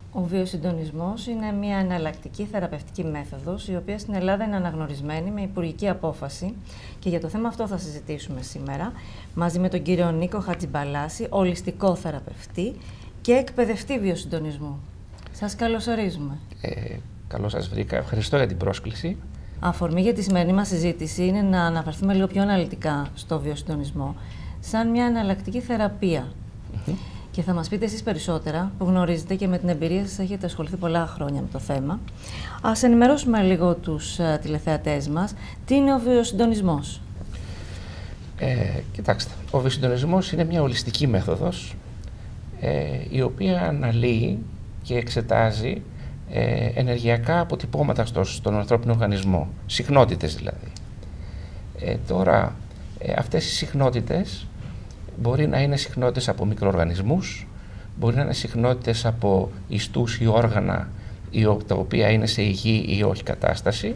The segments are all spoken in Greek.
Ο βιοσυντονισμός είναι μια εναλλακτική θεραπευτική μέθοδος, η οποία στην Ελλάδα είναι αναγνωρισμένη με υπουργική απόφαση και για το θέμα αυτό θα συζητήσουμε σήμερα, μαζί με τον κύριο Νίκο Χατζιμπαλάση, ολιστικό θεραπευτή και εκπαιδευτή βιοσυντονισμού. Σας καλωσορίζουμε. Καλώς σας βρήκα. Ευχαριστώ για την πρόσκληση. Αφορμή για τη σημερινή μας συζήτηση είναι να αναφερθούμε λίγο πιο αναλυτικά στο βιοσυντονισμό, σαν μια εναλλακτική θεραπεία. Και θα μας πείτε εσείς περισσότερα, που γνωρίζετε και με την εμπειρία σας έχετε ασχοληθεί πολλά χρόνια με το θέμα. Ας ενημερώσουμε λίγο τους τηλεθεατές μας. Τι είναι ο βιοσυντονισμός? Κοιτάξτε, ο βιοσυντονισμός είναι μια ολιστική μέθοδος, η οποία αναλύει και εξετάζει ενεργειακά αποτυπώματα στον ανθρώπινο οργανισμό, συχνότητες δηλαδή. Τώρα, αυτές οι συχνότητες μπορεί να είναι συχνότητες από μικροοργανισμούς, μπορεί να είναι συχνότητες από ιστούς ή όργανα τα οποία είναι σε υγιή ή όχι κατάσταση,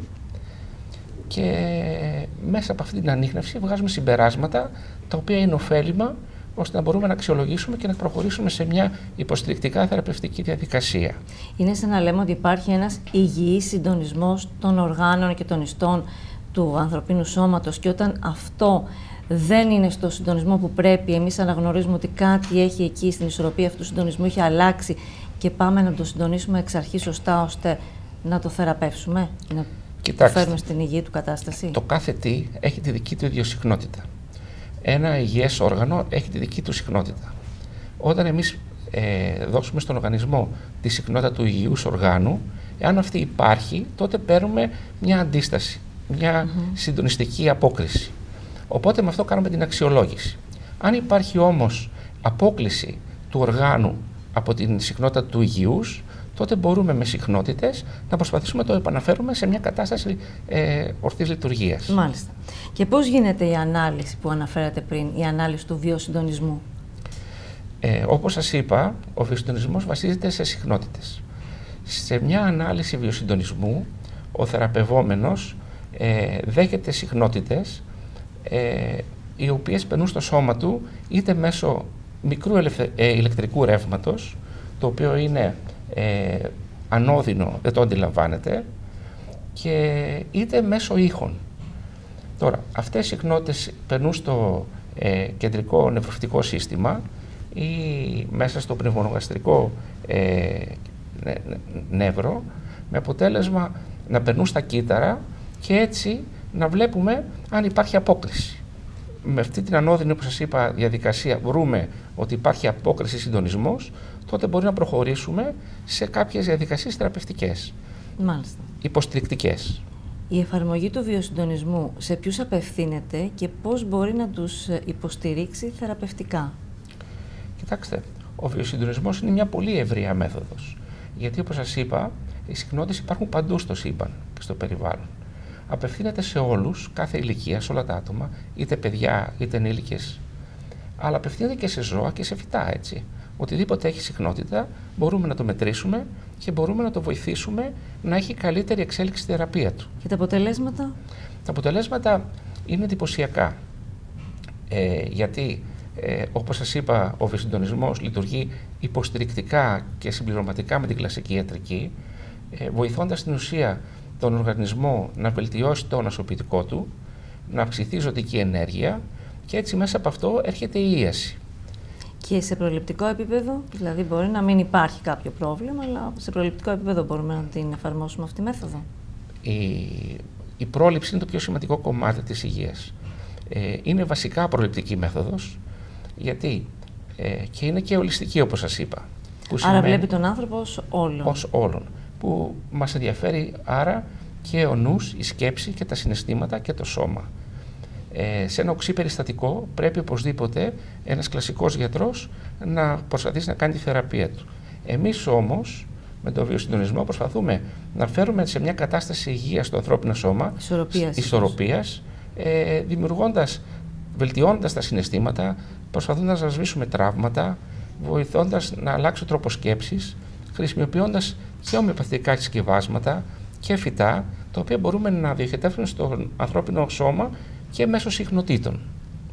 και μέσα από αυτή την ανίχνευση βγάζουμε συμπεράσματα τα οποία είναι ωφέλιμα ώστε να μπορούμε να αξιολογήσουμε και να προχωρήσουμε σε μια υποστηρικτικά θεραπευτική διαδικασία. Είναι σαν να λέμε ότι υπάρχει ένας υγιής συντονισμός των οργάνων και των ιστών του ανθρωπίνου σώματος, και όταν αυτό δεν είναι στο συντονισμό που πρέπει, εμείς αναγνωρίζουμε ότι κάτι έχει εκεί στην ισορροπία αυτού του συντονισμού, έχει αλλάξει και πάμε να το συντονίσουμε εξ αρχής σωστά ώστε να το θεραπεύσουμε, να το φέρουμε στην υγιή του κατάσταση. Το κάθε τι έχει τη δική του ιδιοσυχνότητα. Ένα υγιές όργανο έχει τη δική του συχνότητα. Όταν εμείς δώσουμε στον οργανισμό τη συχνότητα του υγιούς οργάνου, εάν αυτή υπάρχει, τότε παίρνουμε μια αντίσταση, μια συντονιστική απόκριση. Οπότε με αυτό κάνουμε την αξιολόγηση. Αν υπάρχει όμως απόκλιση του οργάνου από την συχνότητα του υγιούς, τότε μπορούμε με συχνότητες να προσπαθήσουμε να το επαναφέρουμε σε μια κατάσταση ορθής λειτουργίας. Μάλιστα. Και πώς γίνεται η ανάλυση που αναφέρατε πριν, η ανάλυση του βιοσυντονισμού? Όπως σας είπα, ο βιοσυντονισμός βασίζεται σε συχνότητες. Σε μια ανάλυση βιοσυντονισμού, ο θεραπευόμενος δέχεται συχνότητες οι οποίες περνούν στο σώμα του είτε μέσω μικρού ηλεκτρικού ρεύματος, το οποίο είναι ανώδυνο, δεν το αντιλαμβάνεται, και είτε μέσω ήχων. Τώρα, αυτές οι συχνότητες περνούν στο κεντρικό νευροφυτικό σύστημα ή μέσα στο πνευμονογαστρικό νεύρο, με αποτέλεσμα να περνούν στα κύτταρα και έτσι να βλέπουμε αν υπάρχει απόκριση. Με αυτή την ανώδυνη, όπως σας είπα, διαδικασία βρούμε ότι υπάρχει απόκριση, συντονισμός, τότε μπορεί να προχωρήσουμε σε κάποιες διαδικασίες θεραπευτικές. Μάλιστα. Υποστηρικτικές. Η εφαρμογή του βιοσυντονισμού σε ποιους απευθύνεται και πώς μπορεί να τους υποστηρίξει θεραπευτικά? Κοιτάξτε, ο βιοσυντονισμός είναι μια πολύ ευρεία μέθοδος. Γιατί, όπως σας είπα, οι συχνότητες υπάρχουν παντού στο σύμπαν και στο περιβάλλον. Απευθύνεται σε όλους, κάθε ηλικία, σε όλα τα άτομα, είτε παιδιά είτε ενήλικες, αλλά απευθύνεται και σε ζώα και σε φυτά, έτσι. Οτιδήποτε έχει συχνότητα μπορούμε να το μετρήσουμε και μπορούμε να το βοηθήσουμε να έχει καλύτερη εξέλιξη στη θεραπεία του. Και τα αποτελέσματα? Τα αποτελέσματα είναι εντυπωσιακά. Γιατί, όπως σας είπα, ο βιοσυντονισμός λειτουργεί υποστηρικτικά και συμπληρωματικά με την κλασική ιατρική, βοηθώντας στην ουσία τον οργανισμό να βελτιώσει το νοσοποιητικό του, να αυξηθεί η ζωτική ενέργεια και έτσι μέσα από αυτό έρχεται η ίαση. Και σε προληπτικό επίπεδο, δηλαδή μπορεί να μην υπάρχει κάποιο πρόβλημα, αλλά σε προληπτικό επίπεδο μπορούμε να την εφαρμόσουμε αυτή τη μέθοδο? Η πρόληψη είναι το πιο σημαντικό κομμάτι της υγείας. Είναι βασικά προληπτική μέθοδος, γιατί και είναι και ολιστική, όπως σας είπα. Άρα βλέπει τον άνθρωπο ως όλον. Ως όλον. Που μας ενδιαφέρει άρα και ο νους, η σκέψη και τα συναισθήματα και το σώμα. Σε ένα οξύ περιστατικό πρέπει οπωσδήποτε ένας κλασικός γιατρός να προσπαθήσει να κάνει τη θεραπεία του. Εμείς όμως με τον βιοσυντονισμό προσπαθούμε να φέρουμε σε μια κατάσταση υγείας στο ανθρώπινο σώμα, ισορροπίας, βελτιώνοντας τα συναισθήματα, προσπαθώντας να σβήσουμε τραύματα, βοηθώντας να αλλάξει ο τρόπος σκέψης, χρησιμοποιώντας και ομοιοπαθητικά συσκευάσματα και φυτά, τα οποία μπορούμε να διοχετεύσουμε στο ανθρώπινο σώμα και μέσω συχνοτήτων.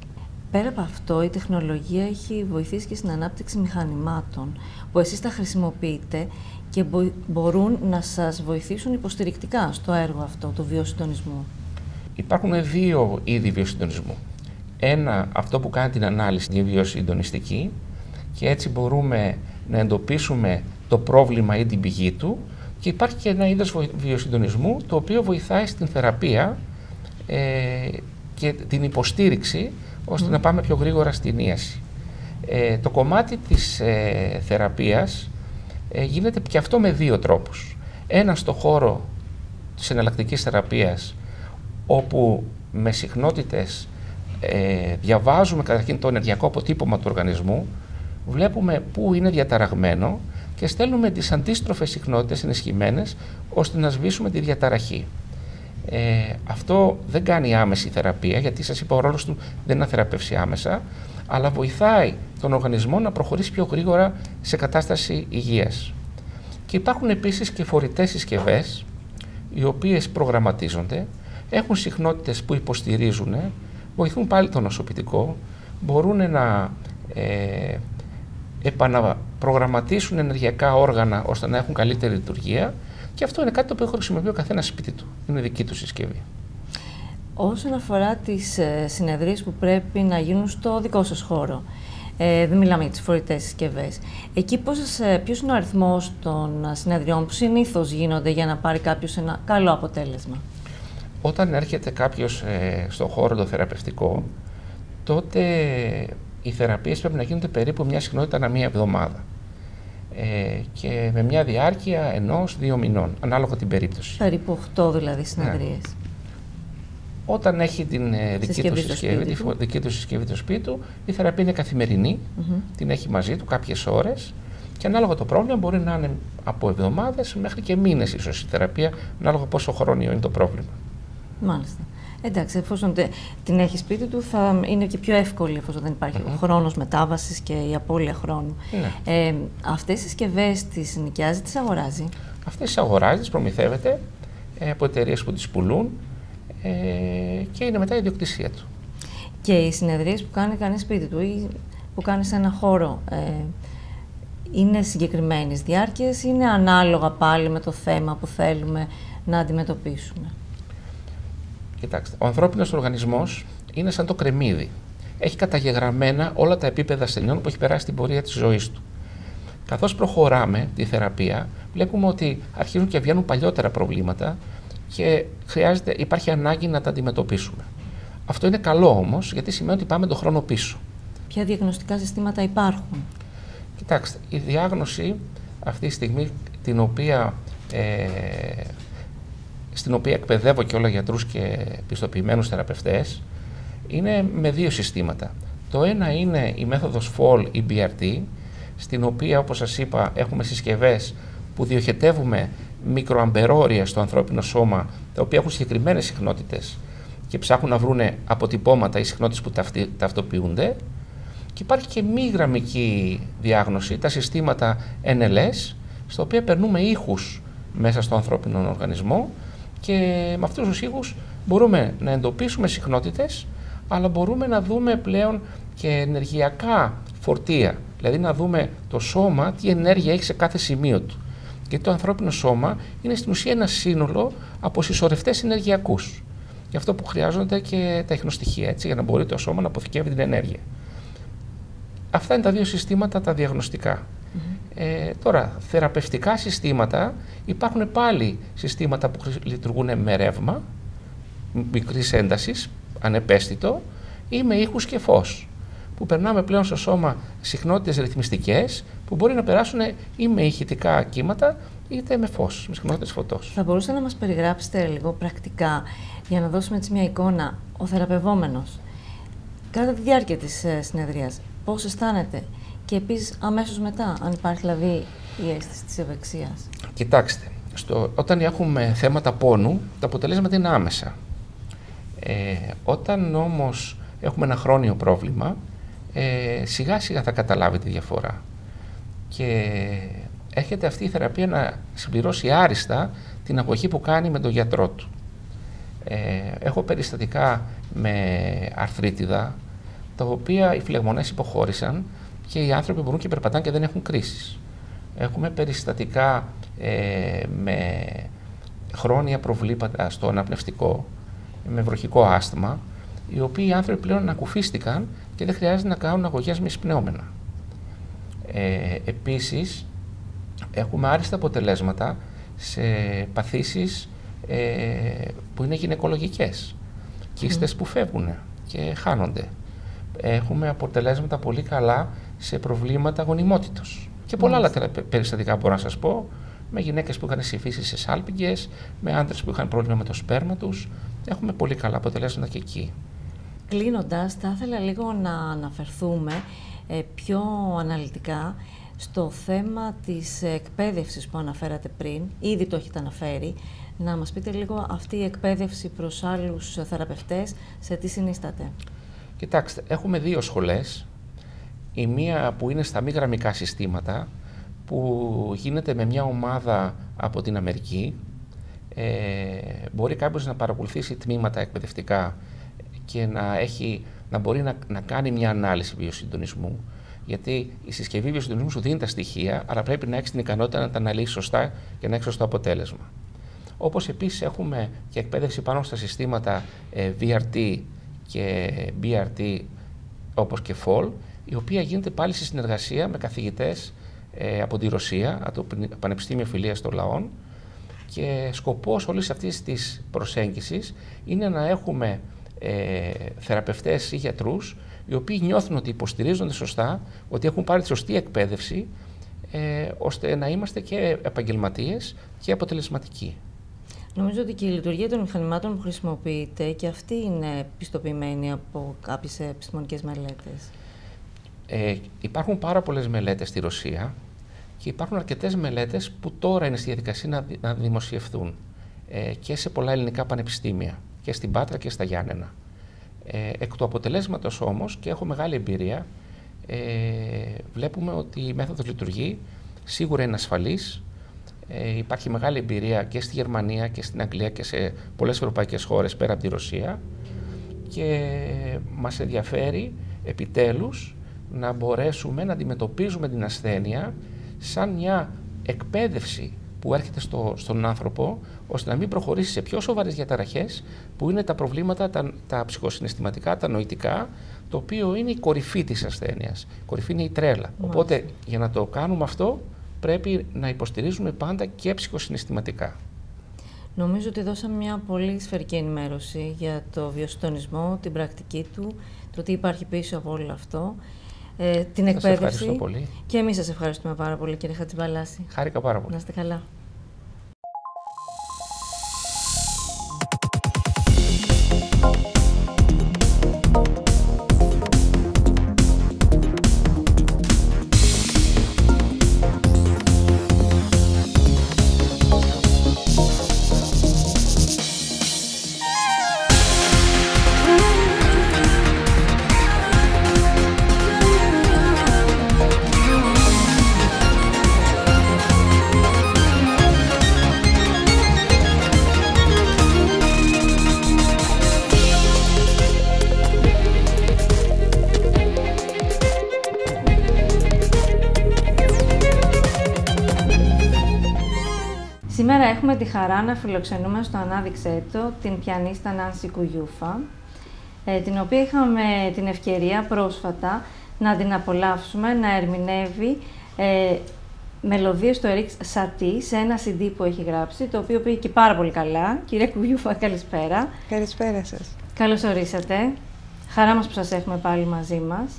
Πέρα από αυτό, η τεχνολογία έχει βοηθήσει και στην ανάπτυξη μηχανημάτων που εσείς τα χρησιμοποιείτε και μπορούν να σας βοηθήσουν υποστηρικτικά στο έργο αυτό του βιοσυντονισμού. Υπάρχουν δύο είδη βιοσυντονισμού. Ένα, αυτό που κάνει την ανάλυση, είναι βιοσυντονιστική, και έτσι μπορούμε να εντοπίσουμε το πρόβλημα ή την πηγή του, και υπάρχει και ένα είδος βιοσυντονισμού το οποίο βοηθάει στην θεραπεία και την υποστήριξη ώστε να πάμε πιο γρήγορα στην ίαση. Το κομμάτι της θεραπείας γίνεται και αυτό με δύο τρόπους. Ένα στο χώρο της εναλλακτικής θεραπείας, όπου με συχνότητες διαβάζουμε καταρχήν το ενεργειακό αποτύπωμα του οργανισμού, βλέπουμε πού είναι διαταραγμένο και στέλνουμε τις αντίστροφες συχνότητες ενισχυμένες ώστε να σβήσουμε τη διαταραχή. Αυτό δεν κάνει άμεση θεραπεία, γιατί σας είπα ο ρόλος του δεν είναι να θεραπεύσει άμεσα, αλλά βοηθάει τον οργανισμό να προχωρήσει πιο γρήγορα σε κατάσταση υγείας. Και υπάρχουν επίσης και φορητές συσκευές, οι οποίες προγραμματίζονται, έχουν συχνότητες που υποστηρίζουν, βοηθούν πάλι το νοσοποιητικό, μπορούν να επαναπρογραμματίσουν ενεργειακά όργανα ώστε να έχουν καλύτερη λειτουργία, και αυτό είναι κάτι το οποίο χρησιμοποιεί ο καθένας σπίτι του. Είναι δική του συσκευή. Όσον αφορά τις συνεδρίες που πρέπει να γίνουν στο δικό σας χώρο, δεν μιλάμε για τις φορητές συσκευές. Εκεί ποιος είναι ο αριθμός των συνεδριών που συνήθως γίνονται για να πάρει κάποιος ένα καλό αποτέλεσμα? Όταν έρχεται κάποιος στο χώρο το θεραπευτικό, τότε οι θεραπείες πρέπει να γίνονται περίπου μια συχνότητα ανά μία εβδομάδα. Και με μια διάρκεια 1-2 μηνών, ανάλογα την περίπτωση. Περίπου 8 δηλαδή συνεδρίες. Ναι. Όταν έχει την δική του συσκευή στο σπίτι του, η θεραπεία είναι καθημερινή, την έχει μαζί του κάποιες ώρες, και ανάλογα το πρόβλημα μπορεί να είναι από εβδομάδες μέχρι και μήνες ίσως η θεραπεία, ανάλογα πόσο χρόνιο είναι το πρόβλημα. Μάλιστα. Εντάξει, εφόσον την έχει σπίτι του, θα είναι και πιο εύκολη εφόσον δεν υπάρχει χρόνος μετάβασης και η απώλεια χρόνου. Ναι. Αυτές τις συσκευές τις νοικιάζει, τις αγοράζει? Αυτές τις αγοράζει, τις προμηθεύεται από εταιρείες που τις πουλούν και είναι μετά η ιδιοκτησία του. Και οι συνεδρίες που κάνει κανείς σπίτι του ή που κάνει σε ένα χώρο, είναι συγκεκριμένης διάρκειας, είναι ανάλογα πάλι με το θέμα που θέλουμε να αντιμετωπίσουμε? Κοιτάξτε, ο ανθρώπινος οργανισμός είναι σαν το κρεμμύδι. Έχει καταγεγραμμένα όλα τα επίπεδα ασθενειών που έχει περάσει στην πορεία της ζωής του. Καθώς προχωράμε τη θεραπεία, βλέπουμε ότι αρχίζουν και βγαίνουν παλιότερα προβλήματα και υπάρχει ανάγκη να τα αντιμετωπίσουμε. Αυτό είναι καλό όμως, γιατί σημαίνει ότι πάμε τον χρόνο πίσω. Ποια διαγνωστικά συστήματα υπάρχουν? Κοιτάξτε, η διάγνωση αυτή τη στιγμή, στην οποία εκπαιδεύω και όλα γιατρούς και πιστοποιημένους θεραπευτές, είναι με δύο συστήματα. Το ένα είναι η μέθοδος FALL EBRT, στην οποία, όπως σας είπα, έχουμε συσκευές που διοχετεύουμε μικροαμπερόρια στο ανθρώπινο σώμα, τα οποία έχουν συγκεκριμένες συχνότητες και ψάχνουν να βρούνε αποτυπώματα ή συχνότητες που ταυτοποιούνται. Και υπάρχει και μη γραμμική διάγνωση, τα συστήματα NLS, στα οποία περνούμε ήχους μέσα στο ανθρώπινο οργανισμό, και με αυτούς τους ήχους μπορούμε να εντοπίσουμε συχνότητες, αλλά μπορούμε να δούμε πλέον και ενεργειακά φορτία, δηλαδή να δούμε το σώμα τι ενέργεια έχει σε κάθε σημείο του. Γιατί το ανθρώπινο σώμα είναι στην ουσία ένα σύνολο από συσσωρευτές ενεργειακούς. Γι' αυτό που χρειάζονται και τα ιχνοστοιχεία, έτσι, για να μπορεί το σώμα να αποθηκεύει την ενέργεια. Αυτά είναι τα δύο συστήματα τα διαγνωστικά. Τώρα, θεραπευτικά συστήματα, υπάρχουν πάλι συστήματα που λειτουργούν με ρεύμα, μικρής έντασης, ανεπαίσθητο, ή με ήχους και φως, που περνάμε πλέον στο σώμα συχνότητες ρυθμιστικές που μπορεί να περάσουν ή με ηχητικά κύματα είτε με φως, με συχνότητες φωτός. Θα μπορούσατε να μας περιγράψετε λίγο πρακτικά, για να δώσουμε έτσι μια εικόνα, ο θεραπευόμενος κατά τη διάρκεια της συνεδρίας πώς αισθάνεται, και επίσης αμέσως μετά, αν υπάρχει δηλαδή η αίσθηση της ευεξίας? Κοιτάξτε, όταν έχουμε θέματα πόνου, τα αποτελέσματα είναι άμεσα. Όταν όμως έχουμε ένα χρόνιο πρόβλημα, σιγά σιγά θα καταλάβει τη διαφορά. Και έρχεται αυτή η θεραπεία να συμπληρώσει άριστα την αγωγή που κάνει με τον γιατρό του. Έχω περιστατικά με αρθρίτιδα, τα οποία οι φλεγμονές υποχώρησαν και οι άνθρωποι μπορούν και περπατάνε και δεν έχουν κρίσεις. Έχουμε περιστατικά με χρόνια προβλήματα στο αναπνευστικό, με βροχικό άσθμα, οι οποίοι οι άνθρωποι πλέον ανακουφίστηκαν και δεν χρειάζεται να κάνουν αγωγές με εισπνέομενα. Επίσης, έχουμε άριστα αποτελέσματα σε παθήσεις που είναι γυναικολογικές, κίστες που φεύγουν και χάνονται. Έχουμε αποτελέσματα πολύ καλά σε προβλήματα γονιμότητος. Και πολλά άλλα περιστατικά μπορώ να σας πω, με γυναίκες που είχαν συμφίσει σε σάλπιγγες, με άντρες που είχαν πρόβλημα με το σπέρμα τους. Έχουμε πολύ καλά αποτελέσματα και εκεί. Κλείνοντας, θα ήθελα λίγο να αναφερθούμε πιο αναλυτικά στο θέμα της εκπαίδευσης που αναφέρατε πριν. Ήδη το έχετε αναφέρει. Να μας πείτε λίγο αυτή η εκπαίδευση προς άλλους θεραπευτές, σε τι συνίσταται. Κοιτάξτε, έχουμε δύο σχολές. Η μία που είναι στα μη γραμμικά συστήματα, που γίνεται με μια ομάδα από την Αμερική. Μπορεί κάποιος να παρακολουθήσει τμήματα εκπαιδευτικά και να μπορεί να κάνει μια ανάλυση βιοσυντονισμού. Γιατί η συσκευή βιοσυντονισμού σου δίνει τα στοιχεία, αλλά πρέπει να έχεις την ικανότητα να τα αναλύσεις σωστά και να έχεις σωστό αποτέλεσμα. Όπως επίσης έχουμε και εκπαίδευση πάνω στα συστήματα VRT και BRT, όπως και FOL, η οποία γίνεται πάλι σε συνεργασία με καθηγητές από τη Ρωσία, από το Πανεπιστήμιο Φιλίας των Λαών, και σκοπός όλης αυτής της προσέγγισης είναι να έχουμε θεραπευτές ή γιατρούς οι οποίοι νιώθουν ότι υποστηρίζονται σωστά, ότι έχουν πάρει τη σωστή εκπαίδευση, ώστε να είμαστε και επαγγελματίες και αποτελεσματικοί. Νομίζω ότι και η λειτουργία των μηχανημάτων που χρησιμοποιείται και αυτή είναι πιστοποιημένη από κάποιες επιστημονικές μελέτες. Υπάρχουν πάρα πολλές μελέτες στη Ρωσία και υπάρχουν αρκετές μελέτες που τώρα είναι στη διαδικασία να δημοσιευθούν και σε πολλά ελληνικά πανεπιστήμια, και στην Πάτρα και στα Γιάννενα. Εκ του αποτελέσματος όμως, και έχω μεγάλη εμπειρία, βλέπουμε ότι η μέθοδος λειτουργεί, σίγουρα είναι ασφαλής. Υπάρχει μεγάλη εμπειρία και στη Γερμανία και στην Αγγλία και σε πολλές ευρωπαϊκές χώρες πέρα από τη Ρωσία, και μας ενδιαφέρει επιτέλους να μπορέσουμε να αντιμετωπίζουμε την ασθένεια σαν μια εκπαίδευση που έρχεται στον άνθρωπο, ώστε να μην προχωρήσει σε πιο σοβαρές διαταραχές που είναι τα προβλήματα, τα ψυχοσυναισθηματικά, τα νοητικά, το οποίο είναι η κορυφή της ασθένειας. Η κορυφή είναι η τρέλα. Οπότε για να το κάνουμε αυτό πρέπει να υποστηρίζουμε πάντα και ψυχοσυναισθηματικά. Νομίζω ότι δώσαμε μια πολύ σφαιρική ενημέρωση για το βιοσυντονισμό, την πρακτική του, το τι υπάρχει πίσω από όλο αυτό, την εκπαίδευση. Σας ευχαριστώ πολύ. Και εμείς σας ευχαριστούμε πάρα πολύ, κύριε Χατζημπαλάση. Χάρηκα πάρα πολύ. Να είστε καλά. Σήμερα έχουμε τη χαρά να φιλοξενούμε στο Ανάδειξέ το την πιανίστα Νάνση Κουγιούφα, την οποία είχαμε την ευκαιρία πρόσφατα να την απολαύσουμε, να ερμηνεύει μελωδίες του Ερίκ Σατή σε ένα CD που έχει γράψει, το οποίο πήγε και πάρα πολύ καλά. Κυρία Κουγιούφα, καλησπέρα. Καλησπέρα σας. Καλώς ορίσατε. Χαρά μας που σας έχουμε πάλι μαζί μας.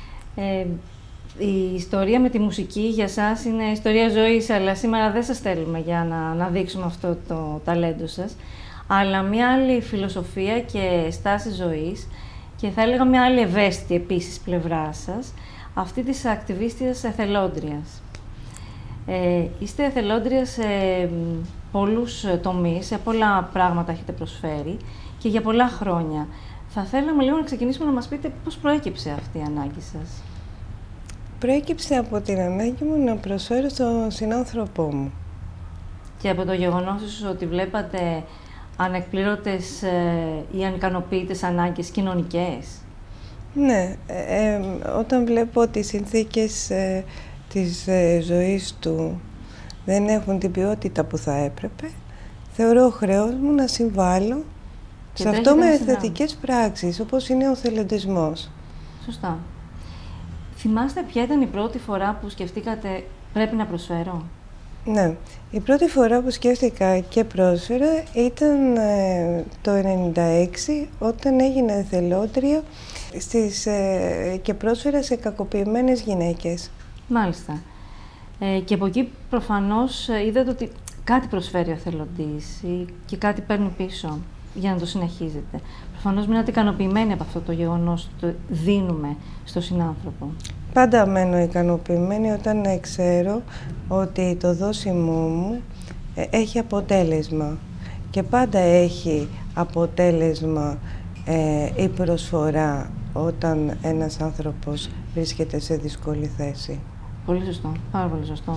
Η ιστορία με τη μουσική για σας είναι ιστορία ζωής, αλλά σήμερα δεν σας θέλουμε για να δείξουμε αυτό το ταλέντο σας, αλλά μια άλλη φιλοσοφία και στάση ζωής, και θα έλεγα μια άλλη ευαίσθητη επίσης πλευρά σας, αυτή της ακτιβίστριας εθελόντριας. Είστε εθελόντρια σε πολλούς τομείς, σε πολλά πράγματα έχετε προσφέρει και για πολλά χρόνια. Θα θέλαμε λίγο να ξεκινήσουμε να μας πείτε πώς προέκυψε αυτή η ανάγκη σας. Προέκυψε από την ανάγκη μου να προσφέρω στον συνάνθρωπό μου. Και από το γεγονός ότι βλέπατε ανεκπλήρωτες ή ανικανοποίητες ανάγκες κοινωνικές. Ναι, όταν βλέπω τις συνθήκες της ζωής του δεν έχουν την ποιότητα που θα έπρεπε, θεωρώ χρέος μου να συμβάλλω σε αυτό με θετικές πράξεις, όπως είναι ο θελοντισμός. Σωστά. Θυμάστε ποια ήταν η πρώτη φορά που σκεφτήκατε πρέπει να προσφέρω? Ναι, η πρώτη φορά που σκέφτηκα και πρόσφερα ήταν το 1996, όταν έγινα εθελόντρια και πρόσφερα σε κακοποιημένες γυναίκες. Μάλιστα. Και από εκεί προφανώς είδατε ότι κάτι προσφέρει ο εθελοντής και κάτι παίρνει πίσω για να το συνεχίζετε. Προφανώς μείνατε ικανοποιημένοι από αυτό το γεγονός, το δίνουμε στο συνάνθρωπο. Πάντα μένω ικανοποιημένη όταν ξέρω ότι το δώσιμό μου έχει αποτέλεσμα. Και πάντα έχει αποτέλεσμα η προσφορά όταν ένας άνθρωπος βρίσκεται σε δύσκολη θέση. Πολύ σωστό, πάρα πολύ σωστό.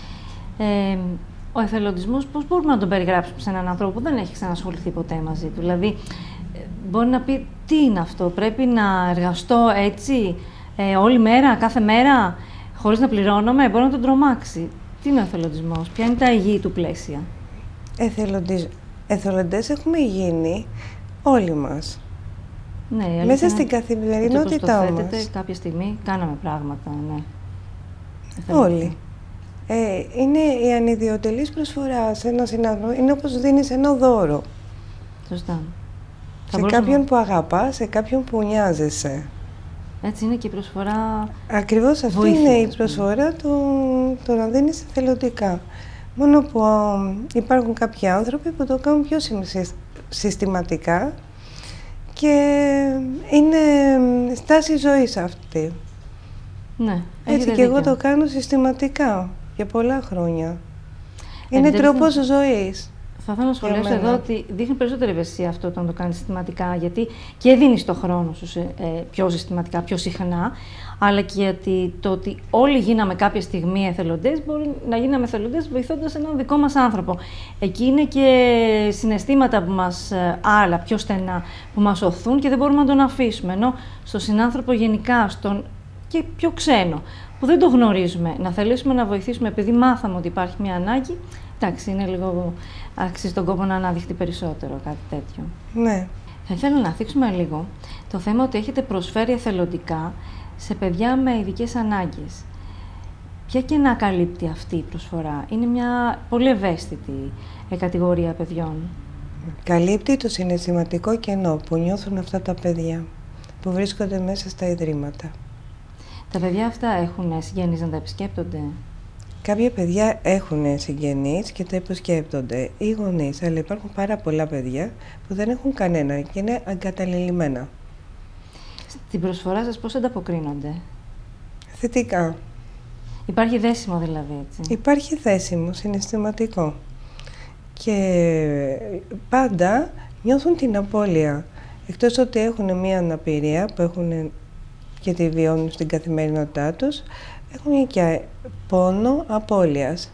Ο εθελοντισμός πώς μπορούμε να τον περιγράψουμε σε έναν άνθρωπο που δεν έχει ξανασχοληθεί ποτέ μαζί του? Δηλαδή, μπορεί να πει τι είναι αυτό, πρέπει να εργαστώ έτσι όλη μέρα, κάθε μέρα, χωρίς να πληρώνομαι, μπορεί να τον τρομάξει. Τι είναι ο εθελοντισμός, ποια είναι τα υγιή του πλαίσια? Εθελοντές έχουμε γίνει όλοι μας. Ναι, μέσα στην καθημερινότητά μας. Κάποια στιγμή κάναμε πράγματα, ναι. Όλοι. Είναι η ανιδιοτελής προσφορά σε ένα συνάνθρωπο. Είναι όπως δίνεις ένα δώρο. Σωστά. Σε κάποιον που αγαπάς, σε κάποιον που νοιάζεσαι. Έτσι είναι και η προσφορά. Ακριβώς αυτή είναι η προσφορά το να δίνεις εθελοντικά. Μόνο που υπάρχουν κάποιοι άνθρωποι που το κάνουν πιο συστηματικά και είναι στάση ζωής αυτή. Ναι, έτσι και εγώ το κάνω συστηματικά για πολλά χρόνια. Είναι τρόπος ζωής. Θα ήθελα να σχολιάσω εδώ ότι δείχνει περισσότερη ευαισθησία αυτό όταν το κάνει συστηματικά, γιατί και δίνεις το χρόνο σου πιο συστηματικά, πιο συχνά, αλλά και γιατί το ότι όλοι γίναμε κάποια στιγμή εθελοντές, μπορεί να γίναμε εθελοντές βοηθώντας έναν δικό μας άνθρωπο. Εκεί είναι και συναισθήματα που μας άλλα, πιο στενά, που μας οθούν και δεν μπορούμε να τον αφήσουμε. Ενώ στον συνάνθρωπο γενικά, και πιο ξένο, που δεν το γνωρίζουμε, να θελήσουμε να βοηθήσουμε επειδή μάθαμε ότι υπάρχει μια ανάγκη, εντάξει, είναι λίγο, αξίζει τον κόπο να αναδειχθεί περισσότερο κάτι τέτοιο. Ναι. Θα ήθελα να θίξουμε λίγο το θέμα ότι έχετε προσφέρει εθελοντικά σε παιδιά με ειδικές ανάγκες. Ποια κενά καλύπτει αυτή η προσφορά? Είναι μια πολύ ευαίσθητη κατηγορία παιδιών. Καλύπτει το συναισθηματικό κενό που νιώθουν αυτά τα παιδιά που βρίσκονται μέσα στα ιδρύματα. Τα παιδιά αυτά έχουν συγγενείς να τα επισκέπτονται? Κάποια παιδιά έχουν συγγενείς και τα επισκέπτονται οι γονείς, αλλά υπάρχουν πάρα πολλά παιδιά που δεν έχουν κανένα και είναι εγκαταλελειμμένα. Στην προσφορά σας πώς ανταποκρίνονται? Θετικά. Υπάρχει δέσιμο δηλαδή, έτσι? Υπάρχει δέσιμο, συναισθηματικό. Και πάντα νιώθουν την απώλεια. Εκτός ότι έχουν μία αναπηρία που έχουν και τη βιώνουν στην καθημερινότητά τους, έχουν και πόνο απώλειας.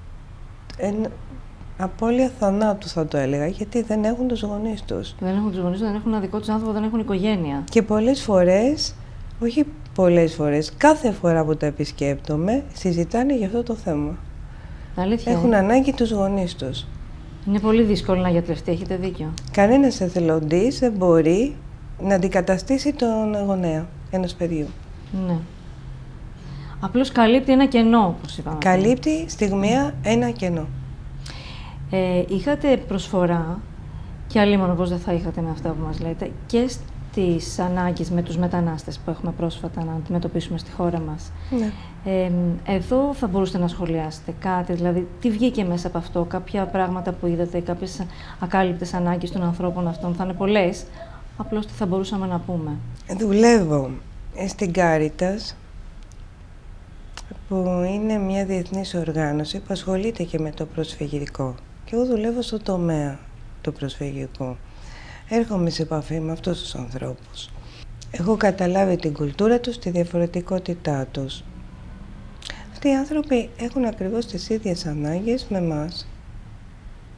Απώλεια θανάτου θα το έλεγα, γιατί δεν έχουν τους γονείς τους. Δεν έχουν τους γονείς, δεν έχουν ένα δικό τους άνθρωπο, δεν έχουν οικογένεια. Και πολλές φορές, όχι πολλές φορές, κάθε φορά που τα επισκέπτομαι, συζητάνε για αυτό το θέμα. Αλήθεια. Έχουν ανάγκη τους γονείς τους. Είναι πολύ δύσκολο να γιατρευτεί, έχετε δίκιο. Κανένας εθελοντής δεν μπορεί να αντικαταστήσει τον γονέα ενός παιδιού. Ναι. Απλώς καλύπτει ένα κενό, όπως είπαμε. Καλύπτει στιγμιαία ένα κενό. Είχατε προσφορά, και αλλήμον όπως δεν θα είχατε με αυτά που μας λέτε, και στις ανάγκες με τους μετανάστες που έχουμε πρόσφατα να αντιμετωπίσουμε στη χώρα μας. Ναι. Εδώ θα μπορούσατε να σχολιάσετε κάτι, δηλαδή τι βγήκε μέσα από αυτό, κάποια πράγματα που είδατε, κάποιες ακάλυπτες ανάγκες των ανθρώπων αυτών, θα είναι πολλές, απλώς τι θα μπορούσαμε να πούμε. Δουλεύω στην Κάριτας, που είναι μια διεθνής οργάνωση που ασχολείται και με το προσφυγικό. Και εγώ δουλεύω στο τομέα το προσφυγικό. Έρχομαι σε επαφή με αυτούς τους ανθρώπους. Έχω καταλάβει την κουλτούρα τους, τη διαφορετικότητά τους. Αυτοί οι άνθρωποι έχουν ακριβώς τις ίδιες ανάγκες με εμάς.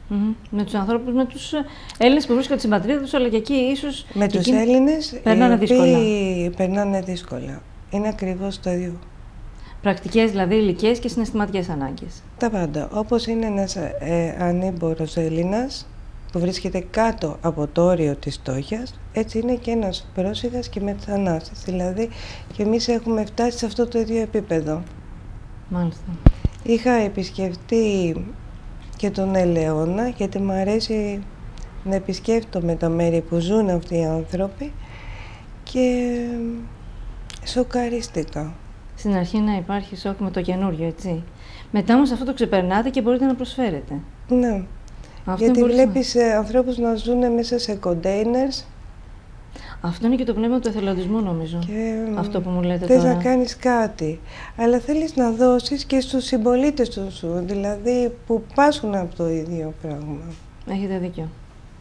Με τους ανθρώπους, με τους Έλληνες που βρίσκονται στην πατρίδα τους, αλλά και εκεί ίσως... Με τους Έλληνες περνάνε δύσκολα. Είναι ακριβώς το ίδιο. Πρακτικές, δηλαδή υλικές και συναισθηματικές ανάγκες. Τα πάντα. Όπως είναι ένας ανήμπορος Έλληνας που βρίσκεται κάτω από το όριο της φτώχειας, έτσι είναι και ένας πρόσφυγας και μετανάστης. Δηλαδή και εμείς έχουμε φτάσει σε αυτό το ίδιο επίπεδο. Μάλιστα. Είχα επισκεφτεί και τον Ελαιώνα, γιατί μου αρέσει να επισκέφτομαι τα μέρη που ζουν αυτοί οι άνθρωποι και σοκαρίστηκα. Στην αρχή να υπάρχει σοκ με το καινούριο, έτσι. Μετά όμως αυτό το ξεπερνάτε και μπορείτε να προσφέρετε. Ναι. Αυτό γιατί βλέπεις ανθρώπους να ζουν μέσα σε κοντέινερς. Αυτό είναι και το πνεύμα του εθελοντισμού, νομίζω. Και αυτό που μου λέτε θες τώρα. Να κάνεις κάτι, αλλά θέλεις να δώσεις και στους συμπολίτες σου, δηλαδή που πάσχουν από το ίδιο πράγμα. Έχετε δίκιο.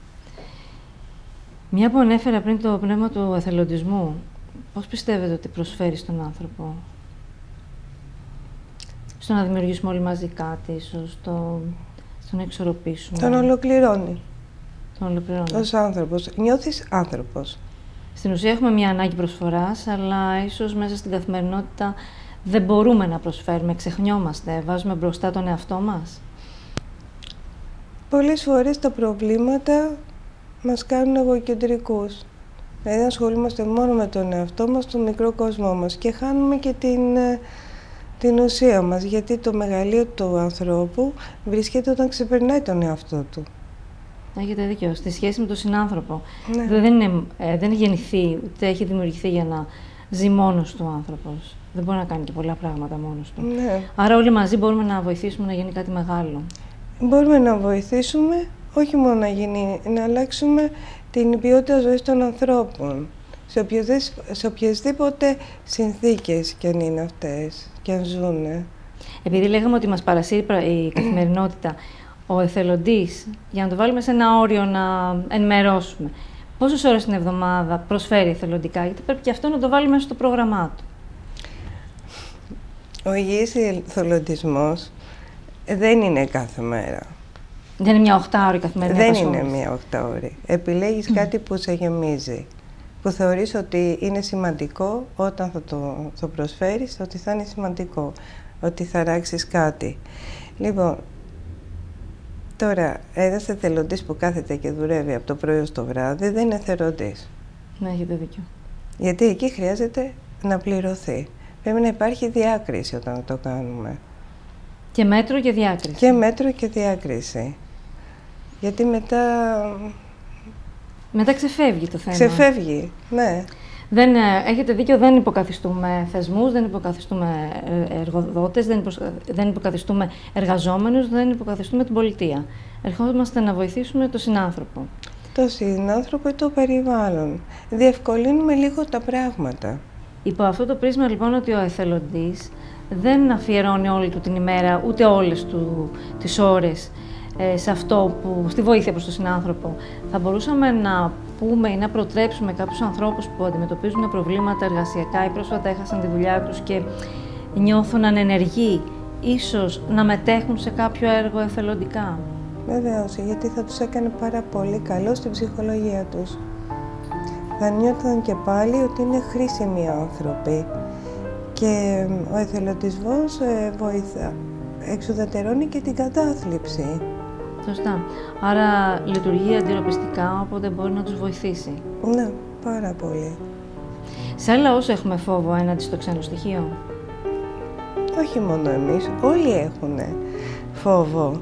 Μια που ανέφερα πριν το πνεύμα του εθελοντισμού, πώς πιστεύετε ότι προσφέρει στον άνθρωπο? Στο να δημιουργήσουμε όλοι μαζί κάτι, ίσως, στο να εξορροπήσουμε. Τον ολοκληρώνει. Τον ολοκληρώνει. Ως άνθρωπος. Νιώθεις άνθρωπος. Στην ουσία έχουμε μια ανάγκη προσφοράς, αλλά ίσως μέσα στην καθημερινότητα δεν μπορούμε να προσφέρουμε, ξεχνιόμαστε, βάζουμε μπροστά τον εαυτό μας. Πολλές φορές τα προβλήματα μας κάνουν εγωκεντρικούς. Δηλαδή ασχολούμαστε μόνο με τον εαυτό μας, τον μικρό κόσμο μας και χάνουμε και την ουσία μας, γιατί το μεγαλείο του ανθρώπου βρίσκεται όταν ξεπερνάει τον εαυτό του. Έχετε δίκιο. Στη σχέση με τον συνάνθρωπο. Ναι. Δεν έχει γεννηθεί, ούτε έχει δημιουργηθεί για να ζει μόνος του ο άνθρωπος. Δεν μπορεί να κάνει και πολλά πράγματα μόνος του. Ναι. Άρα όλοι μαζί μπορούμε να βοηθήσουμε να γίνει κάτι μεγάλο. Μπορούμε να βοηθήσουμε, όχι μόνο να αλλάξουμε την ποιότητα ζωής των ανθρώπων. Σε οποιασδήποτε συνθήκες κι αν είναι αυτές, κι αν ζουνε. Επειδή λέγαμε ότι μας παρασύρει η καθημερινότητα, ο εθελοντής, για να το βάλουμε σε ένα όριο να ενημερώσουμε, πόσες ώρες την εβδομάδα προσφέρει εθελοντικά, γιατί πρέπει και αυτό να το βάλουμε στο πρόγραμμά του. Ο υγιής εθελοντισμός δεν είναι κάθε μέρα. Δεν είναι μια 8ωρη καθημερινή απασχόληση. Δεν είναι μια 8ωρη. Επιλέγεις κάτι που σε γεμίζει, που θεωρείς ότι είναι σημαντικό όταν θα το προσφέρεις, ότι θα είναι σημαντικό, ότι θα ράξεις κάτι. Λοιπόν, τώρα, ένας εθελοντής που κάθεται και δουλεύει από το πρωί ως το βράδυ δεν είναι εθελοντής. Ναι, έχετε δίκιο. Γιατί εκεί χρειάζεται να πληρωθεί. Πρέπει να υπάρχει διάκριση όταν το κάνουμε. Και μέτρο και διάκριση. Και μέτρο και διάκριση. Γιατί μετά ξεφεύγει το θέμα. Ξεφεύγει, ναι. Έχετε δίκιο, δεν υποκαθιστούμε θεσμούς, δεν υποκαθιστούμε εργοδότες, δεν υποκαθιστούμε εργαζόμενους, δεν υποκαθιστούμε την πολιτεία. Ερχόμαστε να βοηθήσουμε τον συνάνθρωπο. Το συνάνθρωπο ή το περιβάλλον. Διευκολύνουμε λίγο τα πράγματα. Υπό αυτό το πρίσμα λοιπόν ότι ο εθελοντής δεν αφιερώνει όλη του την ημέρα, ούτε όλες του τις ώρες σε αυτό στη βοήθεια προς τον συνάνθρωπο. Θα μπορούσαμε να πούμε ή να προτρέψουμε κάποιους ανθρώπους που αντιμετωπίζουν προβλήματα εργασιακά ή πρόσφατα έχασαν τη δουλειά τους και νιώθουν ανενεργοί, ίσως να μετέχουν σε κάποιο έργο εθελοντικά. Βεβαίως, γιατί θα τους έκανε πάρα πολύ καλό στην ψυχολογία τους. Θα νιώθουν και πάλι ότι είναι χρήσιμοι άνθρωποι και ο εθελοντισμός βοηθά, εξουδετερώνει και την κατάθλιψη. Σωστά. Άρα λειτουργεί αντιρροπιστικά, οπότε μπορεί να τους βοηθήσει. Ναι, πάρα πολύ. Σε άλλα όσα έχουμε φόβο έναντι στο ξένο στοιχείο. Όχι μόνο εμείς, όλοι έχουν φόβο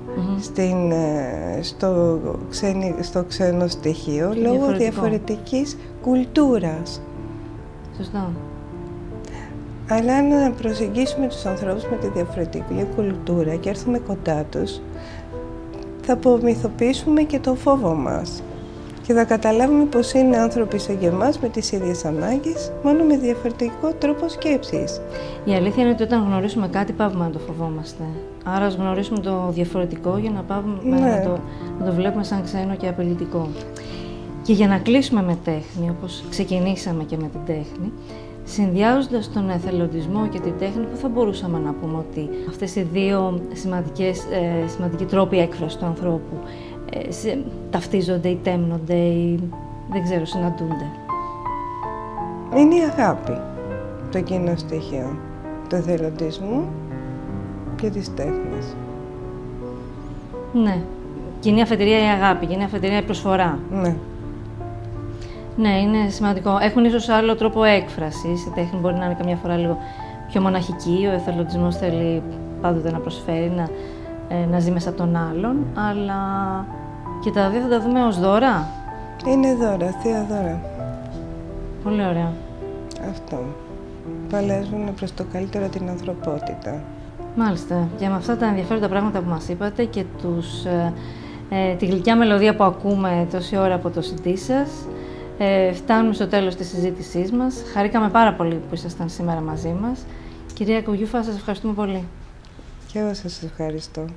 στο ξένο στοιχείο λόγω διαφορετικής κουλτούρας. Σωστά. Αλλά αν προσεγγίσουμε τους ανθρώπους με τη διαφορετική κουλτούρα και έρθουμε κοντά τους, θα απομυθοποιήσουμε και το φόβο μας και θα καταλάβουμε πως είναι άνθρωποι σαν και εμάς με τις ίδιες ανάγκες, μόνο με διαφορετικό τρόπο σκέψης. Η αλήθεια είναι ότι όταν γνωρίσουμε κάτι πάβουμε να το φοβόμαστε. Άρα ας γνωρίσουμε το διαφορετικό για να πάβουμε να το βλέπουμε σαν ξένο και απειλητικό. Και για να κλείσουμε με τέχνη, όπως ξεκινήσαμε και με την τέχνη, Συνδυάζοντας τον εθελοντισμό και την τέχνη, που θα μπορούσαμε να πούμε ότι αυτές οι δύο σημαντικοί τρόποι έκφρασης του ανθρώπου ταυτίζονται ή τέμνονται ή δεν ξέρω, συναντούνται. Είναι η αγάπη το κοινό στοιχείο του εθελοντισμού και της τέχνης. Ναι. Κοινή αφετηρία η αγάπη, κοινή αφετηρία η προσφορά. Ναι. Ναι, είναι σημαντικό. Έχουν ίσως άλλο τρόπο έκφρασης. Η τέχνη μπορεί να είναι καμιά φορά λίγο πιο μοναχική. Ο εθελοντισμός θέλει πάντοτε να προσφέρει, να ζει μέσα από τον άλλον. Αλλά και τα δύο θα τα δούμε ως δώρα. Είναι δώρα, θεία δώρα. Πολύ ωραία. Αυτό. Παλεύουν προς το καλύτερο την ανθρωπότητα. Μάλιστα. Και με αυτά τα ενδιαφέροντα πράγματα που μας είπατε και τη γλυκιά μελωδία που ακούμε τόση ώρα από το CD σας, φτάνουμε στο τέλος της συζήτησής μας. Χαρήκαμε πάρα πολύ που ήσασταν σήμερα μαζί μας. Κυρία Κογιούφα, σας ευχαριστούμε πολύ. Και εγώ σας ευχαριστώ.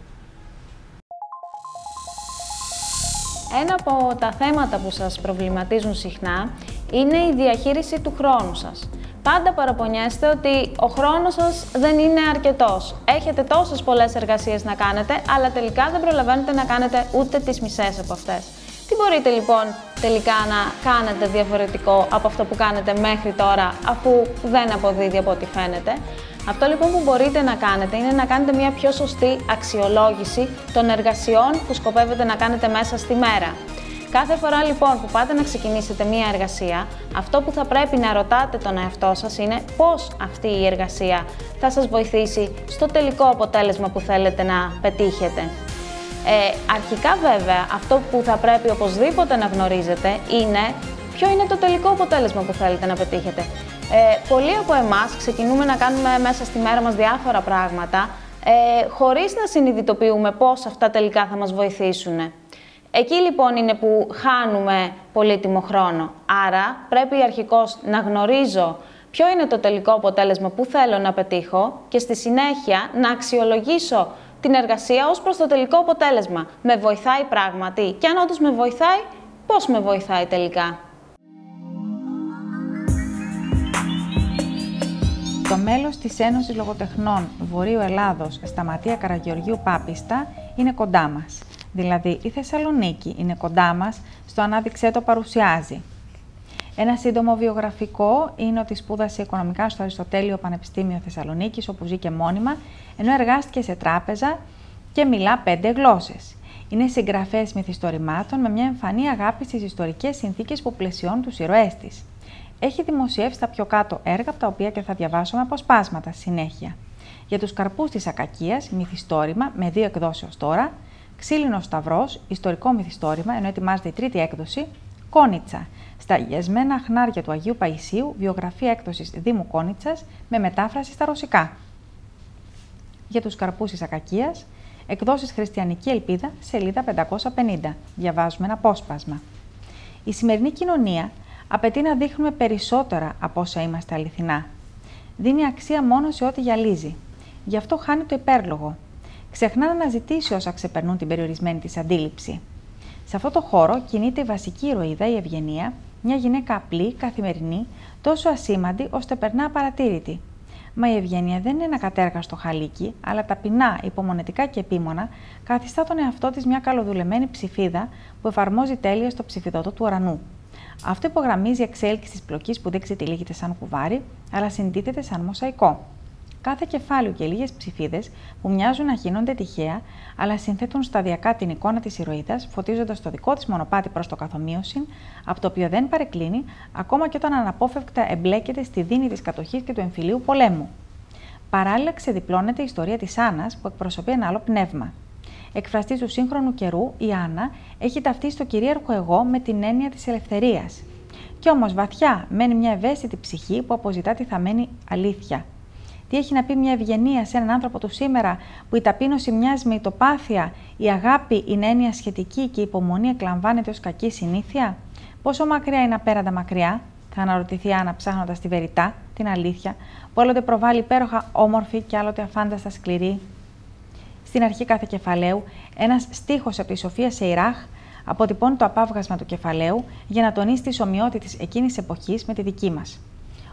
Ένα από τα θέματα που σας προβληματίζουν συχνά είναι η διαχείριση του χρόνου σας. Πάντα παραπονιέστε ότι ο χρόνος σας δεν είναι αρκετός. Έχετε τόσες πολλές εργασίες να κάνετε, αλλά τελικά δεν προλαβαίνετε να κάνετε ούτε τις μισές από αυτές. Τι μπορείτε λοιπόν τελικά να κάνετε διαφορετικό από αυτό που κάνετε μέχρι τώρα, αφού δεν αποδίδει από ό,τι φαίνεται? Αυτό λοιπόν που μπορείτε να κάνετε είναι να κάνετε μια πιο σωστή αξιολόγηση των εργασιών που σκοπεύετε να κάνετε μέσα στη μέρα. Κάθε φορά λοιπόν που πάτε να ξεκινήσετε μία εργασία, αυτό που θα πρέπει να ρωτάτε τον εαυτό σας είναι πώς αυτή η εργασία θα σας βοηθήσει στο τελικό αποτέλεσμα που θέλετε να πετύχετε. Αρχικά βέβαια, αυτό που θα πρέπει οπωσδήποτε να γνωρίζετε είναι ποιο είναι το τελικό αποτέλεσμα που θέλετε να πετύχετε. Πολλοί από εμάς ξεκινούμε να κάνουμε μέσα στη μέρα μας διάφορα πράγματα, χωρίς να συνειδητοποιούμε πώς αυτά τελικά θα μας βοηθήσουν. Εκεί λοιπόν είναι που χάνουμε πολύτιμο χρόνο. Άρα πρέπει αρχικώς να γνωρίζω ποιο είναι το τελικό αποτέλεσμα που θέλω να πετύχω και στη συνέχεια να αξιολογήσω την εργασία ως προς το τελικό αποτέλεσμα. Με βοηθάει πράγματι? Και αν όντως με βοηθάει, πώς με βοηθάει τελικά? Το μέλος της Ένωσης Λογοτεχνών Βορείου Ελλάδος, Σταματία Καραγεωργίου Πάπιστα, είναι κοντά μας. Δηλαδή, η Θεσσαλονίκη είναι κοντά μας, στο «Ανάδειξέ το» παρουσιάζει. Ένα σύντομο βιογραφικό είναι ότι σπούδασε οικονομικά στο Αριστοτέλειο Πανεπιστήμιο Θεσσαλονίκης, όπου ζει και μόνιμα, ενώ εργάστηκε σε τράπεζα και μιλά 5 γλώσσες. Είναι συγγραφέας μυθιστορημάτων με μια εμφανή αγάπη στις ιστορικές συνθήκες που πλαισιώνουν τους ήρωές της. Έχει δημοσιεύσει τα πιο κάτω έργα, από τα οποία και θα διαβάσω με αποσπάσματα συνέχεια. Για τους καρπούς της Ακακίας, μυθιστόρημα με 2 εκδόσεις ως τώρα, Ξύλινος Σταυρός, ιστορικό μυθιστόρημα, ενώ ετοιμάζεται η 3η έκδοση, Κόνιτσα, στα αγιασμένα χνάρια του Αγίου Παϊσίου, βιογραφία έκδοσης Δήμου Κόνιτσας, με μετάφραση στα ρωσικά. Για τους καρπούς της Ακακίας, εκδόσεις Χριστιανική Ελπίδα, σελίδα 550. Διαβάζουμε ένα απόσπασμα. Η σημερινή κοινωνία απαιτεί να δείχνουμε περισσότερα από όσα είμαστε αληθινά. Δίνει αξία μόνο σε ό,τι γυαλίζει. Γι' αυτό χάνει το υπέρλογο. Ξεχνά να αναζητήσει όσα ξεπερνούν την περιορισμένη της αντίληψη. Σε αυτό το χώρο κινείται η βασική ηρωίδα, η Ευγενία, μια γυναίκα απλή, καθημερινή, τόσο ασήμαντη ώστε περνά απαρατήρητη. Μα η Ευγενία δεν είναι ένα κατέργαστο χαλίκι, αλλά ταπεινά, υπομονετικά και επίμονα, καθιστά τον εαυτό της μια καλοδουλεμένη ψηφίδα που εφαρμόζει τέλεια στο ψηφιδωτό του ουρανού. Αυτό υπογραμμίζει η εξέλιξη της πλοκής που δεν ξετυλίγεται σαν κουβάρι, αλλά συντίθεται σαν μοσαϊκό. Κάθε κεφάλαιο και λίγες ψηφίδες που μοιάζουν να χύνονται τυχαία, αλλά συνθέτουν σταδιακά την εικόνα της ηρωίδας, φωτίζοντας το δικό της μονοπάτι προς το καθομοίωση, από το οποίο δεν παρεκκλίνει, ακόμα και όταν αναπόφευκτα εμπλέκεται στη δίνη της κατοχής και του εμφυλίου πολέμου. Παράλληλα, ξεδιπλώνεται η ιστορία της Άννας, που εκπροσωπεί ένα άλλο πνεύμα. Εκφραστής του σύγχρονου καιρού, η Άννα έχει ταυτίσει το κυρίαρχο εγώ με την έννοια της ελευθερίας. Κι όμως βαθιά μένει μια ευαίσθητη ψυχή που αποζητά τη θαμμένη αλήθεια. Τι έχει να πει μια ευγενία σε έναν άνθρωπο του σήμερα, που η ταπείνωση μοιάζει με ητοπάθεια, η αγάπη είναι έννοια σχετική και η υπομονή εκλαμβάνεται ως κακή συνήθεια? Πόσο μακριά είναι απέραντα μακριά, θα αναρωτηθεί η Άννα ψάχνοντας τη βεριτά, την αλήθεια, που άλλοτε προβάλλει υπέροχα όμορφη και άλλοτε αφάνταστα σκληρή. Στην αρχή κάθε κεφαλαίου, ένας στίχος από τη Σοφία Σεϊράχ αποτυπώνει το απάβγασμα του κεφαλαίου για να τονίσει τις ομοιότητες εκείνης εποχής με τη δική μας.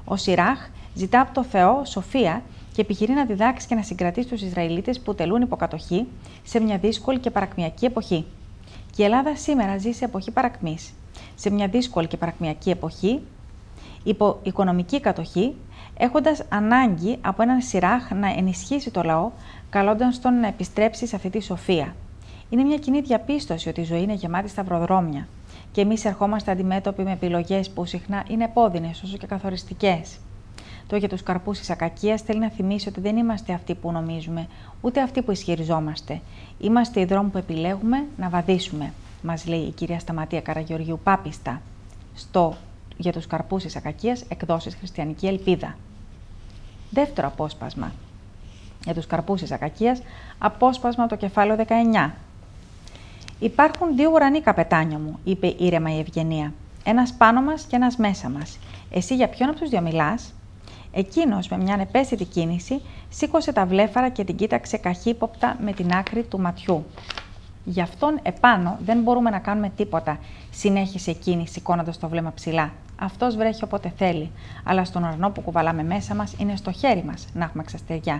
Ο Σιράχ ζητά από το Θεό σοφία και επιχειρεί να διδάξει και να συγκρατήσει τους Ισραηλίτες που τελούν υποκατοχή σε μια δύσκολη και παρακμιακή εποχή. Και η Ελλάδα σήμερα ζει σε εποχή παρακμής. Σε μια δύσκολη και παρακμιακή εποχή, υπό οικονομική κατοχή, έχοντας ανάγκη από έναν Σιράχ να ενισχύσει το λαό, καλώντας τον να επιστρέψει σε αυτή τη σοφία. Είναι μια κοινή διαπίστωση ότι η ζωή είναι γεμάτη σταυροδρόμια και εμείς ερχόμαστε αντιμέτωποι με επιλογές που συχνά είναι επώδυνες όσο και καθοριστικές. Το για τους καρπούς της ακακίας θέλει να θυμίσει ότι δεν είμαστε αυτοί που νομίζουμε, ούτε αυτοί που ισχυριζόμαστε. Είμαστε οι δρόμοι που επιλέγουμε να βαδίσουμε, μας λέει η κυρία Σταματία Καραγεωργίου Πάπιστα, στο για τους καρπούς της ακακίας, εκδόσεις Χριστιανική Ελπίδα. Δεύτερο απόσπασμα. Για τους καρπούς της ακακίας, απόσπασμα από το κεφάλαιο 19. «Υπάρχουν δύο ουρανοί, καπετάνιο μου», είπε ήρεμα η Ευγενία. «Ένας πάνω μας και ένας μέσα μας. Εσύ για ποιον από τους δύο μιλάς?» Εκείνος, με μια ανεπαίσθητη κίνηση, σήκωσε τα βλέφαρα και την κοίταξε καχύποπτα με την άκρη του ματιού. «Γι' αυτόν επάνω δεν μπορούμε να κάνουμε τίποτα», συνέχισε εκείνη, σηκώνοντας το βλέμμα ψηλά. «Αυτός βρέχει όποτε θέλει, αλλά στον ουρανό που κουβαλάμε μέσα μας είναι στο χέρι μας να έχουμε ξαστεριά».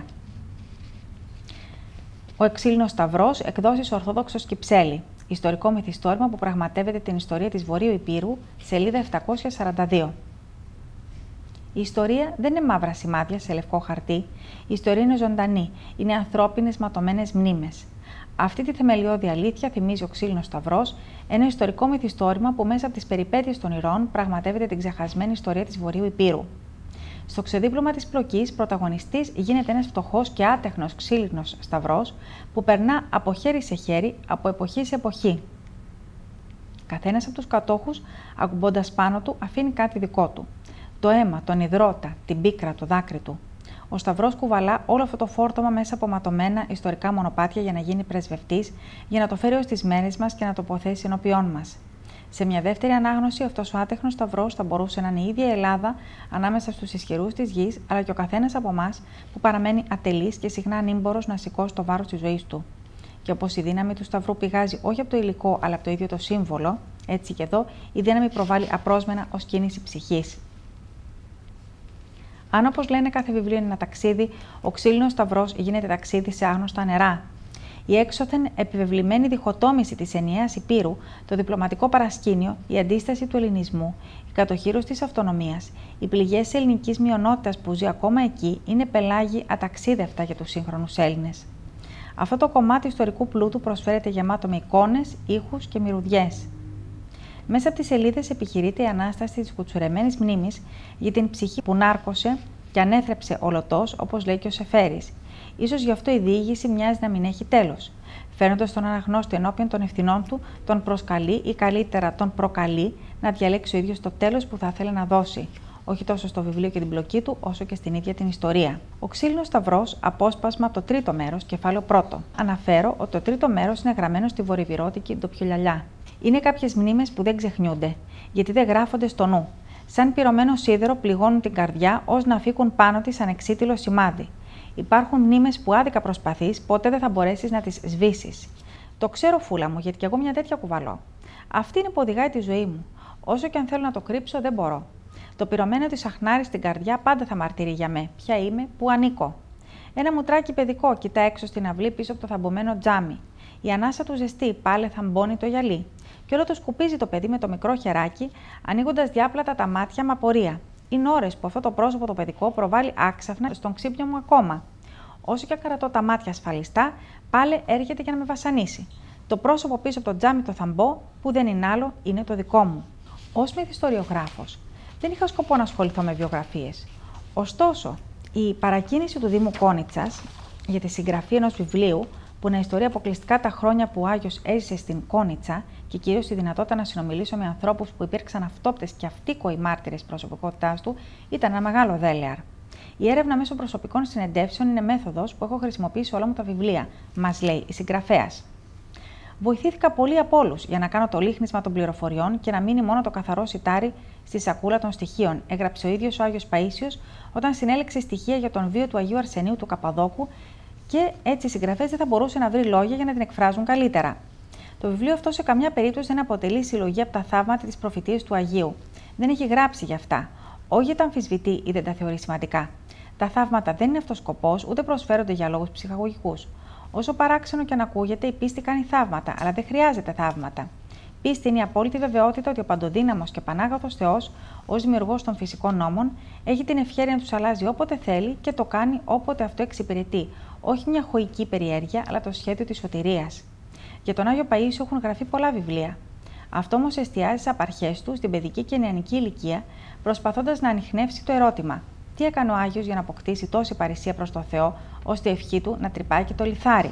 Ο Εξήλινος Σταυρός, εκδόσεις Ορθόδοξος Κυψέλη. Ιστορικό μυθιστόρημα που πραγματεύεται την ιστορία της Βορείου Υπήρου, σελίδα 742. Η ιστορία δεν είναι μαύρα σημάδια σε λευκό χαρτί. Η ιστορία είναι ζωντανή. Είναι ανθρώπινες ματωμένες μνήμες. Αυτή τη θεμελιώδη αλήθεια θυμίζει ο Ξύλινος Σταυρός, ένα ιστορικό μυθιστόρημα που μέσα από τις περιπέτειες των ηρώων πραγματεύεται την ξεχασμένη ιστορία της Βορείου Υπήρου. Στο ξεδίπλωμα της πλοκής, πρωταγωνιστής γίνεται ένας φτωχός και άτεχνος ξύλινος σταυρός που περνά από χέρι σε χέρι, από εποχή σε εποχή. Καθένας από τους κατόχους, ακουμπώντας πάνω του, αφήνει κάτι δικό του. Το αίμα, τον υδρότα, την πίκρα, το δάκρυ του. Ο Σταυρός κουβαλά όλο αυτό το φόρτωμα μέσα από ματωμένα ιστορικά μονοπάτια για να γίνει πρεσβευτής, για να το φέρει ως τις μέρες μας και να το τοποθέσει ενώπιόν μας. Σε μια δεύτερη ανάγνωση, αυτός ο άτεχνος Σταυρός θα μπορούσε να είναι η ίδια η Ελλάδα ανάμεσα στους ισχυρούς της γης, αλλά και ο καθένας από εμάς που παραμένει ατελής και συχνά ανήμπορος να σηκώσει το βάρος της ζωής του. Και όπως η δύναμη του Σταυρού πηγάζει όχι από το υλικό, αλλά από το ίδιο το σύμβολο, έτσι και εδώ η δύναμη προβάλλει απρόσμενα ως κίνηση ψυχής. Αν, όπως λένε, κάθε βιβλίο είναι ένα ταξίδι, ο Ξύλινος Σταυρός γίνεται ταξίδι σε άγνωστα νερά. Η έξωθεν επιβεβλημένη διχοτόμηση της ενιαίας Υπήρου, το διπλωματικό παρασκήνιο, η αντίσταση του ελληνισμού, η κατοχήρωση της αυτονομίας, οι πληγές της ελληνικής μειονότητας που ζει ακόμα εκεί, είναι πελάγι αταξίδευτα για τους σύγχρονους Έλληνες. Αυτό το κομμάτι ιστορικού πλούτου προσφέρεται γεμάτο με εικόνες, ήχους και μυρωδιές. Μέσα από τις σελίδες επιχειρείται η ανάσταση της κουτσουρεμένης μνήμης για την ψυχή που νάρκωσε και ανέθρεψε ολωτός, όπως λέει και ο Σεφέρης. Ίσως γι' αυτό η διήγηση μοιάζει να μην έχει τέλος. Φέρνοντας τον αναγνώστη ενώπιον των ευθυνών του, τον προσκαλεί ή καλύτερα τον προκαλεί να διαλέξει ο ίδιος το τέλος που θα ήθελε να δώσει. Όχι τόσο στο βιβλίο και την πλοκή του, όσο και στην ίδια την ιστορία. Ο Ξύλινος Σταυρός, απόσπασμα από το τρίτο μέρος, κεφάλαιο 1. Αναφέρω ότι το τρίτο μέρος είναι γραμμένο στη βορειβηρώτικη ντοπιολιαλιά. Είναι κάποιες μνήμες που δεν ξεχνιούνται, γιατί δεν γράφονται στο νου. Σαν πυρωμένο σίδερο πληγώνουν την καρδιά, ως να φύγουν πάνω της ανεξίτηλο σημάδι. Υπάρχουν μνήμες που άδικα προσπαθείς, ποτέ δεν θα μπορέσεις να τις σβήσεις. Το ξέρω, φούλα μου, γιατί κι εγώ μια τέτοια κουβαλώ. Αυτή είναι που οδηγάει τη ζωή μου. Όσο και αν θέλω να το κρύψω, δεν μπορώ. Το πυρωμένο της αχνάρι στην καρδιά πάντα θα μαρτύρει για με. Ποια είμαι, πού ανήκω. Ένα μουτράκι παιδικό κοιτά έξω στην αυλή πίσω από το θαμβωμένο τζάμι. Η ανάσα του ζεστή πάλι θαμπώνει το γυαλί. Και όλο το σκουπίζει το παιδί με το μικρό χεράκι, ανοίγοντας διάπλατα τα μάτια με απορία. Είναι ώρες που αυτό το πρόσωπο το παιδικό προβάλλει άξαφνα στον ξύπνιο μου ακόμα. Όσο και ακαρατώ τα μάτια ασφαλιστά, πάλι έρχεται για να με βασανίσει. Το πρόσωπο πίσω από το τζάμι το θαμπό, που δεν είναι άλλο, είναι το δικό μου. Ως μυθιστοριογράφος, δεν είχα σκοπό να ασχοληθώ με βιογραφίες. Ωστόσο, η παρακίνηση του Δήμου Κόνιτσας για τη συγγραφή ενός βιβλίου, που να ιστορεί αποκλειστικά τα χρόνια που ο Άγιος έζησε στην Κόνιτσα και κυρίως τη δυνατότητα να συνομιλήσω με ανθρώπους που υπήρξαν αυτόπτες και αυτοίκοοι μάρτυρες προσωπικότητάς του, ήταν ένα μεγάλο δέλεαρ. Η έρευνα μέσω προσωπικών συνεντεύσεων είναι μέθοδος που έχω χρησιμοποιήσει σε όλα μου τα βιβλία, μας λέει η συγγραφέας. Βοηθήθηκα πολύ από όλους για να κάνω το λίχνισμα των πληροφοριών και να μείνει μόνο το καθαρό σιτάρι στη σακούλα των στοιχείων, έγραψε ο ίδιος ο Άγιος Παΐσιος όταν συνέλεξε στοιχεία για τον βίο του Αγίου Αρσενίου του Καπαδόκου. Και έτσι οι συγγραφές δεν θα μπορούσε να βρει λόγια για να την εκφράζουν καλύτερα. Το βιβλίο αυτό σε καμιά περίπτωση δεν αποτελεί συλλογή από τα θαύματα της προφητείας του Αγίου. Δεν έχει γράψει γι' αυτά. Όχι γιατί τα αμφισβητεί ή δεν τα θεωρεί σημαντικά. Τα θαύματα δεν είναι αυτός σκοπός, ούτε προσφέρονται για λόγους ψυχαγωγικούς. Όσο παράξενο και αν ακούγεται, η πίστη κάνει θαύματα, αλλά δεν χρειάζεται θαύματα. Πίστη είναι η απόλυτη βεβαιότητα ότι ο παντοδύναμος και πανάγαθος Θεός, ως δημιουργός των φυσικών νόμων, έχει την ευχέρεια να τους αλλάζει όποτε θέλει και το κάνει όποτε αυτό εξυπηρετεί. Όχι μια χωική περιέργεια, αλλά το σχέδιο της σωτηρίας. Για τον Άγιο Παΐσιο έχουν γραφεί πολλά βιβλία. Αυτό όμως εστιάζει στις απαρχές του, στην παιδική και νεανική ηλικία, προσπαθώντας να ανιχνεύσει το ερώτημα: τι έκανε ο Άγιος για να αποκτήσει τόση παρησία προς το Θεό, ώστε η ευχή του να τρυπάει και το λιθάρι.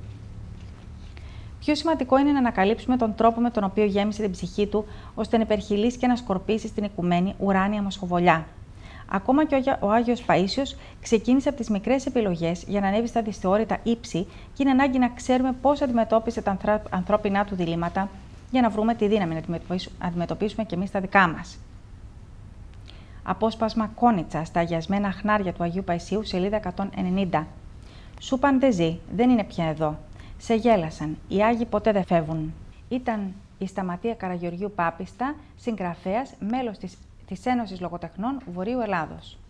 Πιο σημαντικό είναι να ανακαλύψουμε τον τρόπο με τον οποίο γέμισε την ψυχή του, ώστε να υπερχειλήσει και να σκορπίσει στην οικουμένη ουράνια μοσχοβολιά. Ακόμα και ο Άγιος Παΐσιος ξεκίνησε από τις μικρές επιλογές για να ανέβει στα δυσθεώρητα ύψη και είναι ανάγκη να ξέρουμε πώς αντιμετώπισε τα ανθρώπινά του διλήμματα για να βρούμε τη δύναμη να αντιμετωπίσουμε και εμείς τα δικά μας. Απόσπασμα Κόνιτσα στα αγιασμένα χνάρια του Αγίου Παϊσίου, σελίδα 190. Σου είπαν δεν ζει, δεν είναι πια εδώ. Σε γέλασαν, οι Άγιοι ποτέ δεν φεύγουν. Ήταν η Σταματία Καραγεωργίου Πάπιστα, συγγραφέας, μέλος της Ένωσης Λογοτεχνών Βορείου Ελλάδος.